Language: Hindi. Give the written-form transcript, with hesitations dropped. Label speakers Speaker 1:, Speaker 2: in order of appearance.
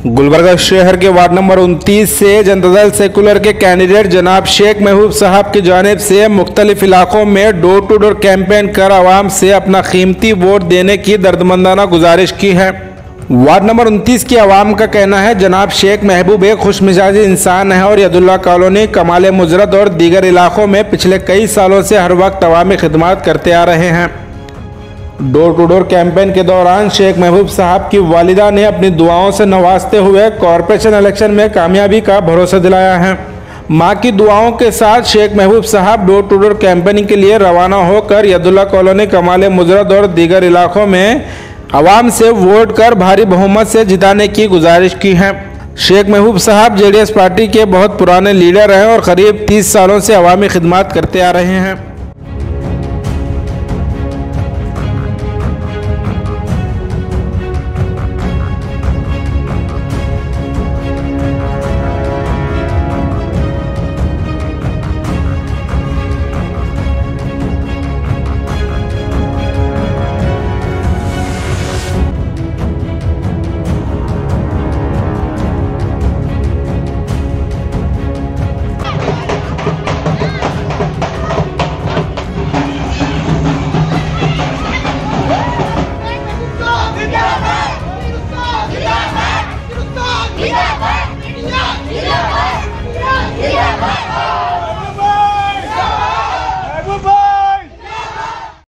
Speaker 1: गुलबर्गा शहर के वार्ड नंबर 29 से जनता दल सेकुलर के कैंडिडेट जनाब शेख महबूब साहब की जानिब से मुख्तलिफ इलाकों में डोर टू डोर कैंपेन कर आवाम से अपना कीमती वोट देने की दर्दमंदाना गुजारिश की है। वार्ड नंबर 29 की आवाम का कहना है जनाब शेख महबूब एक खुशमिजाजी इंसान है और यदुल्ला कॉलोनी, कमाल मुजरत और दीगर इलाकों में पिछले कई सालों से हर वक्त अवामी खिदमत करते आ रहे हैं। डोर टू डोर कैंपेन के दौरान शेख महबूब साहब की वालिदा ने अपनी दुआओं से नवाजते हुए कॉरपोरेशन इलेक्शन में कामयाबी का भरोसा दिलाया है। मां की दुआओं के साथ शेख महबूब साहब डोर टू डोर कैंपेनिंग के लिए रवाना होकर यदुल्ला कॉलोनी, कमाल मुजरत और दीगर इलाकों में आवाम से वोट कर भारी बहुमत से जिताने की गुजारिश की है। शेख महबूब साहब जेडीएस पार्टी के बहुत पुराने लीडर हैं और करीब 30 सालों से अवामी खिदमत करते आ रहे हैं।